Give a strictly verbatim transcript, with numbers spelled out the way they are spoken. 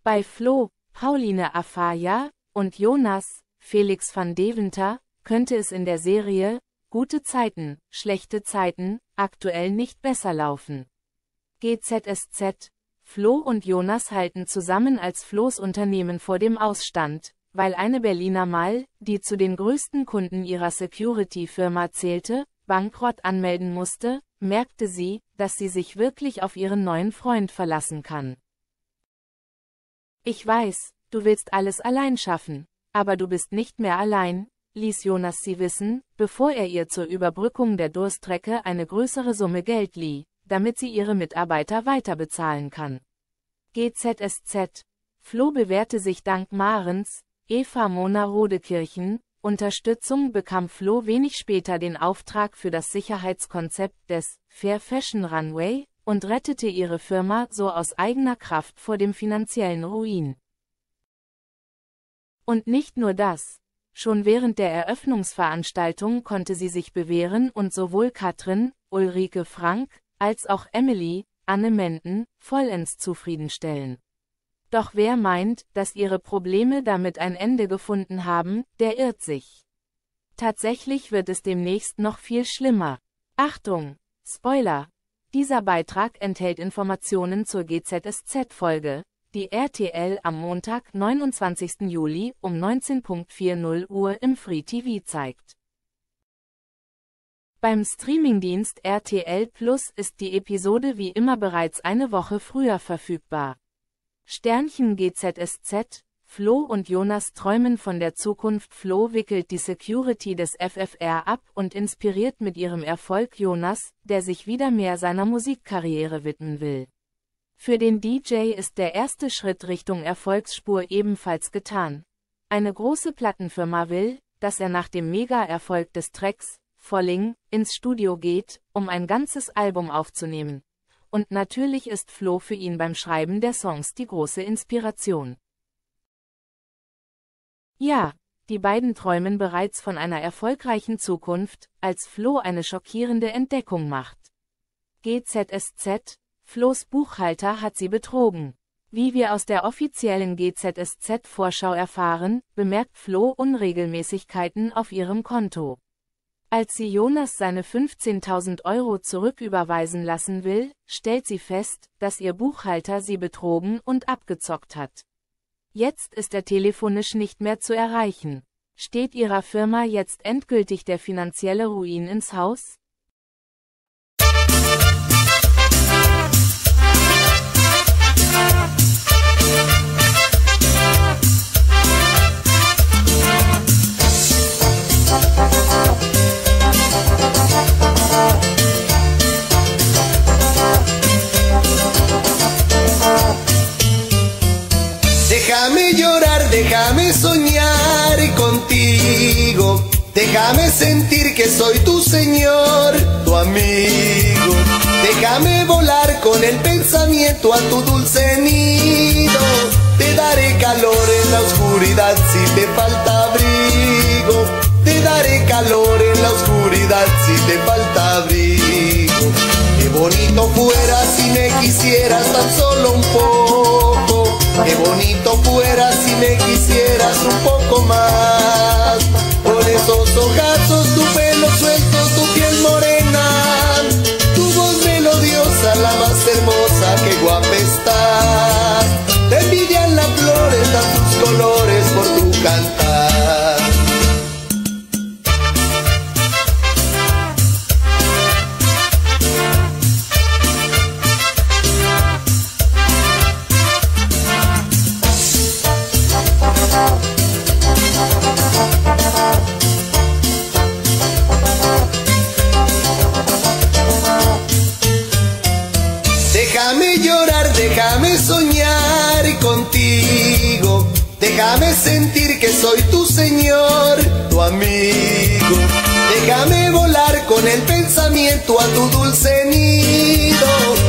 Bei Flo, Pauline Afaya und Jonas, Felix van Deventer, könnte es in der Serie Gute Zeiten, schlechte Zeiten aktuell nicht besser laufen. G Z S Z, Flo und Jonas halten zusammen als Flo's Unternehmen vor dem Ausstand, weil eine Berliner Mall, die zu den größten Kunden ihrer Security-Firma zählte, Bankrott anmelden musste, merkte sie, dass sie sich wirklich auf ihren neuen Freund verlassen kann. Ich weiß, du willst alles allein schaffen, aber du bist nicht mehr allein, ließ Jonas sie wissen, bevor er ihr zur Überbrückung der Durststrecke eine größere Summe Geld lieh, damit sie ihre Mitarbeiter weiter bezahlen kann. G Z S Z, Flo bewährte sich dank Marens, Eva Mona Rodekirchen, Unterstützung bekam Flo wenig später den Auftrag für das Sicherheitskonzept des Fair Fashion Runway und rettete ihre Firma so aus eigener Kraft vor dem finanziellen Ruin. Und nicht nur das. Schon während der Eröffnungsveranstaltung konnte sie sich bewähren und sowohl Katrin, Ulrike Frank, als auch Emily, Anne Menden, vollends zufriedenstellen. Doch wer meint, dass ihre Probleme damit ein Ende gefunden haben, der irrt sich. Tatsächlich wird es demnächst noch viel schlimmer. Achtung! Spoiler! Dieser Beitrag enthält Informationen zur G Z S Z-Folge, die R T L am Montag, neunundzwanzigsten Juli um neunzehn vierzig Uhr im Free T V zeigt. Beim Streamingdienst R T L Plus ist die Episode wie immer bereits eine Woche früher verfügbar. Sternchen G Z S Z, Flo und Jonas träumen von der Zukunft. Flo wickelt die Security des F F R ab und inspiriert mit ihrem Erfolg Jonas, der sich wieder mehr seiner Musikkarriere widmen will. Für den D J ist der erste Schritt Richtung Erfolgsspur ebenfalls getan. Eine große Plattenfirma will, dass er nach dem Mega-Erfolg des Tracks Falling ins Studio geht, um ein ganzes Album aufzunehmen. Und natürlich ist Flo für ihn beim Schreiben der Songs die große Inspiration. Ja, die beiden träumen bereits von einer erfolgreichen Zukunft, als Flo eine schockierende Entdeckung macht. G Z S Z, Flo's Buchhalter hat sie betrogen. Wie wir aus der offiziellen G Z S Z-Vorschau erfahren, bemerkt Flo Unregelmäßigkeiten auf ihrem Konto. Als sie Jonas seine fünfzehntausend Euro zurücküberweisen lassen will, stellt sie fest, dass ihr Buchhalter sie betrogen und abgezockt hat. Jetzt ist er telefonisch nicht mehr zu erreichen. Steht ihrer Firma jetzt endgültig der finanzielle Ruin ins Haus? Déjame llorar, déjame soñar contigo, déjame sentir que soy tu señor, tu amigo. Déjame volar con el pensamiento a tu dulce nido, te daré calor en la oscuridad si te falta abrigo, te daré calor en la oscuridad si te falta abrigo. Qué bonito fuera si me quisieras tan solo un poco, qué bonito fuera si me quisieras un poco más. Con esos ojazos, tu pelo suelto, tu piel morena, tu voz melodiosa, la más hermosa, qué guapa estás. Te envidian las flores, dan tus colores por tu cantar. Déjame llorar, déjame soñar contigo, déjame sentir que soy tu señor, tu amigo. Déjame volar con el pensamiento a tu dulce nido,